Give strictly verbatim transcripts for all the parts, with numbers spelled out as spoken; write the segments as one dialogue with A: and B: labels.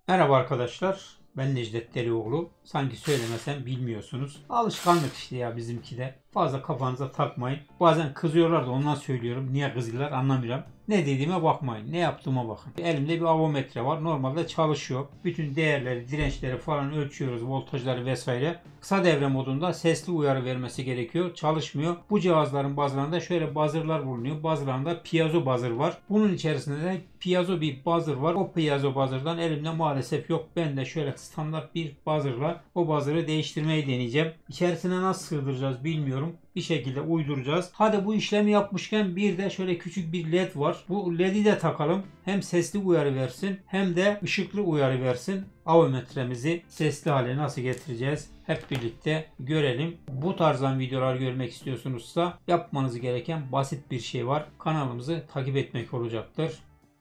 A: Merhaba arkadaşlar. Ben Necdet Delioğlu. Sanki söylemesem bilmiyorsunuz. Alışkanlık işte ya bizimki de. Fazla kafanıza takmayın. Bazen kızıyorlar da ondan söylüyorum. Niye kızıyorlar anlamıyorum. Ne dediğime bakmayın. Ne yaptığıma bakın. Elimde bir avometre var. Normalde çalışıyor. Bütün değerleri, dirençleri falan ölçüyoruz. Voltajları vesaire. Kısa devre modunda sesli uyarı vermesi gerekiyor. Çalışmıyor. Bu cihazların bazılarında şöyle buzzer'lar bulunuyor. Bazılarında piezo buzzer var. Bunun içerisinde de piezo bir buzzer var. O piezo buzzer'dan elimde maalesef yok. Ben de şöyle standart bir buzzer'la o buzzer'ı değiştirmeyi deneyeceğim. İçerisine nasıl sığdıracağız bilmiyorum. Bir şekilde uyduracağız. Hadi bu işlemi yapmışken bir de şöyle küçük bir led var. Bu ledi de takalım. Hem sesli uyarı versin hem de ışıklı uyarı versin. Avometremizi sesli hale nasıl getireceğiz? Hep birlikte görelim. Bu tarzdan videolar görmek istiyorsunuzsa yapmanız gereken basit bir şey var. Kanalımızı takip etmek olacaktır.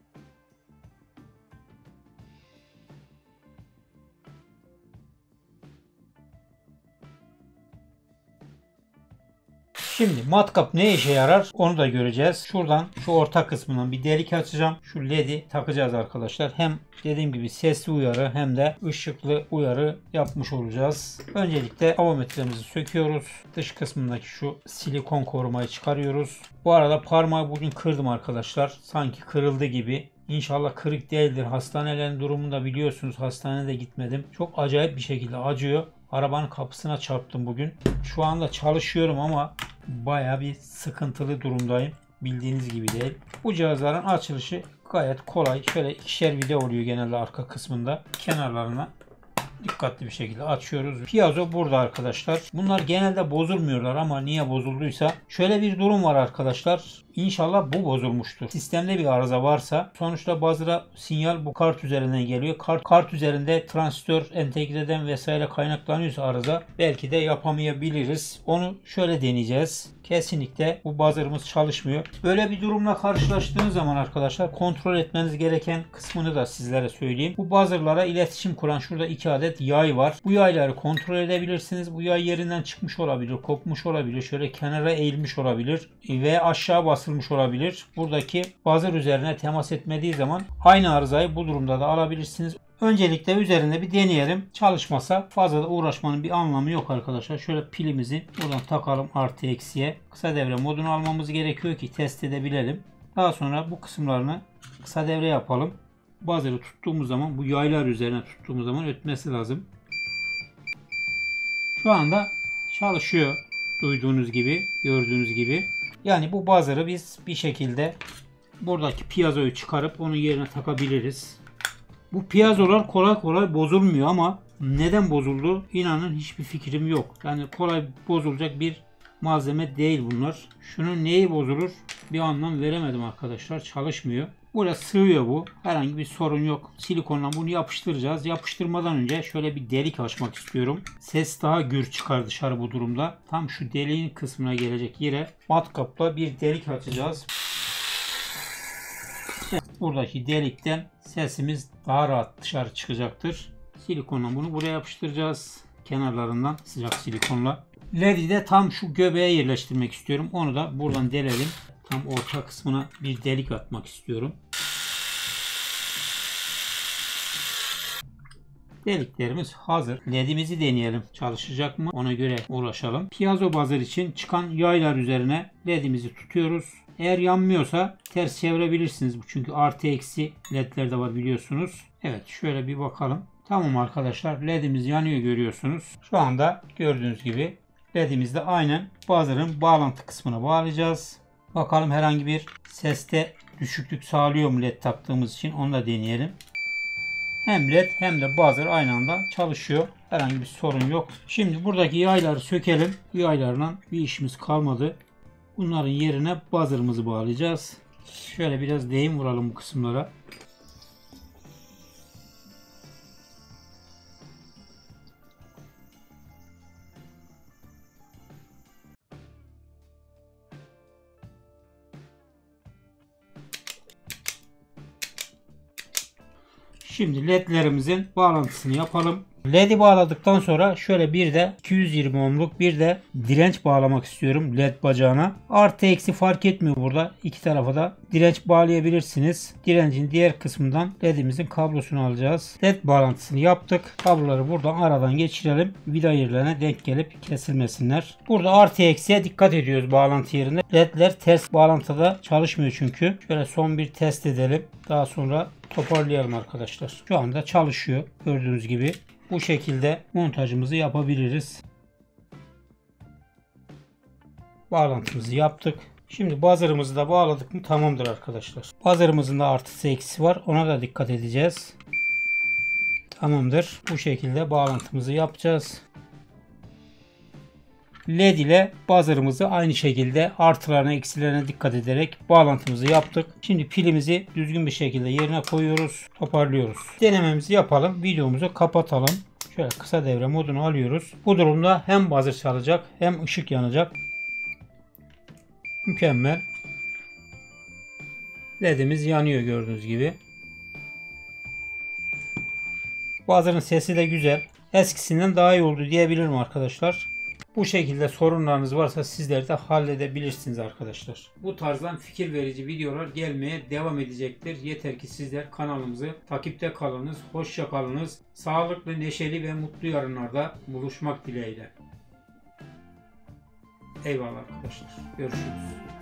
A: Şimdi matkap ne işe yarar onu da göreceğiz. Şuradan şu orta kısmından bir delik açacağım. Şu ledi takacağız arkadaşlar. Hem dediğim gibi sesli uyarı hem de ışıklı uyarı yapmış olacağız. Öncelikle avometremizi söküyoruz. Dış kısmındaki şu silikon korumayı çıkarıyoruz. Bu arada parmağı bugün kırdım arkadaşlar. Sanki kırıldı gibi. İnşallah kırık değildir. Hastanelerin durumunu da biliyorsunuz. Hastaneye de gitmedim. Çok acayip bir şekilde acıyor. Arabanın kapısına çarptım bugün. Şu anda çalışıyorum ama baya bir sıkıntılı durumdayım. Bildiğiniz gibi değil. Bu cihazların açılışı gayet kolay. Şöyle ikişer vida oluyor genelde arka kısmında. Kenarlarına dikkatli bir şekilde açıyoruz. Piezo burada arkadaşlar. Bunlar genelde bozulmuyorlar ama niye bozulduysa. Şöyle bir durum var arkadaşlar. İnşallah bu bozulmuştur. Sistemde bir arıza varsa sonuçta bazıra sinyal bu kart üzerinden geliyor. Kart, kart üzerinde transistör entegreden vesaire kaynaklanıyorsa arıza belki de yapamayabiliriz. Onu şöyle deneyeceğiz. Kesinlikle bu buzzer'ımız çalışmıyor. Böyle bir durumla karşılaştığınız zaman arkadaşlar kontrol etmeniz gereken kısmını da sizlere söyleyeyim. Bu buzzer'lara iletişim kuran şurada iki adet yay var. Bu yayları kontrol edebilirsiniz. Bu yay yerinden çıkmış olabilir, kopmuş olabilir, şöyle kenara eğilmiş olabilir ve aşağı basılmış olabilir. Buradaki buzzer üzerine temas etmediği zaman aynı arızayı bu durumda da alabilirsiniz. Öncelikle üzerinde bir deneyelim. Çalışmasa fazla da uğraşmanın bir anlamı yok arkadaşlar. Şöyle pilimizi buradan takalım artı eksiye. Kısa devre modunu almamız gerekiyor ki test edebilelim. Daha sonra bu kısımlarını kısa devre yapalım. Buzzer'ı tuttuğumuz zaman bu yaylar üzerine tuttuğumuz zaman ötmesi lazım. Şu anda çalışıyor. Duyduğunuz gibi, gördüğünüz gibi. Yani bu buzzer'ı biz bir şekilde buradaki piezoyu çıkarıp onun yerine takabiliriz. Bu piezolar kolay kolay bozulmuyor ama neden bozuldu? İnanın hiçbir fikrim yok. Yani kolay bozulacak bir malzeme değil bunlar. Şunun neyi bozulur? Bir anlam veremedim arkadaşlar. Çalışmıyor. Buraya sığıyor bu. Herhangi bir sorun yok. Silikonla bunu yapıştıracağız. Yapıştırmadan önce şöyle bir delik açmak istiyorum. Ses daha gür çıkar dışarı bu durumda. Tam şu deliğin kısmına gelecek yere matkapla bir delik açacağız. Buradaki delikten sesimiz daha rahat dışarı çıkacaktır. Silikonla bunu buraya yapıştıracağız. Kenarlarından sıcak silikonla. Ledi de tam şu göbeğe yerleştirmek istiyorum. Onu da buradan delelim. Tam orta kısmına bir delik atmak istiyorum. Deliklerimiz hazır. Ledimizi deneyelim. Çalışacak mı? Ona göre uğraşalım. Piezo buzzer için çıkan yaylar üzerine ledimizi tutuyoruz. Eğer yanmıyorsa ters çevirebilirsiniz. Çünkü artı eksi ledler de var biliyorsunuz. Evet şöyle bir bakalım. Tamam arkadaşlar ledimiz yanıyor görüyorsunuz. Şu anda gördüğünüz gibi ledimizi de aynen buzzer'ın bağlantı kısmına bağlayacağız. Bakalım herhangi bir seste düşüklük sağlıyor mu led taktığımız için onu da deneyelim. Hem led hem de buzzer aynı anda çalışıyor. Herhangi bir sorun yok. Şimdi buradaki yayları sökelim. Yaylarla bir işimiz kalmadı. Bunların yerine buzzer'ımızı bağlayacağız. Şöyle biraz deyim vuralım bu kısımlara. Şimdi ledlerimizin bağlantısını yapalım. Led'i bağladıktan sonra şöyle bir de iki yüz yirmi ohmluk bir de direnç bağlamak istiyorum led bacağına. Artı eksi fark etmiyor burada. İki tarafa da direnç bağlayabilirsiniz. Direncin diğer kısmından ledimizin kablosunu alacağız. Led bağlantısını yaptık. Kabloları buradan aradan geçirelim. Vida yerlerine denk gelip kesilmesinler. Burada artı eksiye dikkat ediyoruz bağlantı yerine. Ledler ters bağlantıda çalışmıyor çünkü. Şöyle son bir test edelim. Daha sonra toparlayalım arkadaşlar. Şu anda çalışıyor. Gördüğünüz gibi. Bu şekilde montajımızı yapabiliriz. Bağlantımızı yaptık. Şimdi buzzer'ımızı da bağladık mı tamamdır arkadaşlar. Buzzer'ımızın da artısı eksisi var. Ona da dikkat edeceğiz. Tamamdır. Bu şekilde bağlantımızı yapacağız. Led ile buzzer'ımızı aynı şekilde artılarına eksilerine dikkat ederek bağlantımızı yaptık. Şimdi pilimizi düzgün bir şekilde yerine koyuyoruz. Toparlıyoruz. Denememizi yapalım. Videomuzu kapatalım. Şöyle kısa devre modunu alıyoruz. Bu durumda hem buzzer çalacak hem ışık yanacak. Mükemmel. Ledimiz yanıyor gördüğünüz gibi. Buzzer'ın sesi de güzel. Eskisinden daha iyi oldu diyebilirim arkadaşlar. Bu şekilde sorunlarınız varsa sizler de halledebilirsiniz arkadaşlar. Bu tarzdan fikir verici videolar gelmeye devam edecektir. Yeter ki sizler kanalımızı takipte kalınız. Hoşça kalınız. Sağlıklı, neşeli ve mutlu yarınlarda buluşmak dileğiyle. Eyvallah arkadaşlar. Görüşürüz.